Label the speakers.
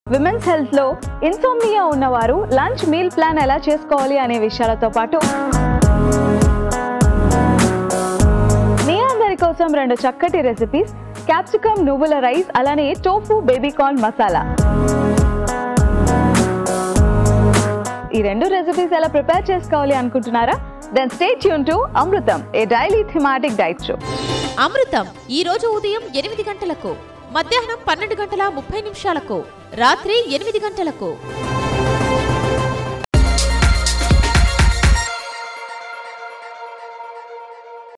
Speaker 1: Women's health లో insomnia ఉన్నవారు lunch meal plan ఎలా చేసుకోవాలి అనే విషయాలతో పాటు మీ అందరి కోసం రెండు చక్కటి రెసిపీస్ క్యాప్సికమ్ నువ్వుల రైస్ అలానే టోఫు బేబీ కార్న్ మసాలా. ఈ రెండు రెసిపీస్ ఎలా ప్రిపేర్ చేసుకోవాలి అనుకుంటున్నారా? Then stay tune to Amrutham, a daily thematic diet show.
Speaker 2: Amrutham ఈ రోజు ఉదయం 8 గంటలకు, మధ్యాహ్నం 12:30 రాత్రి 8 గంటలకు.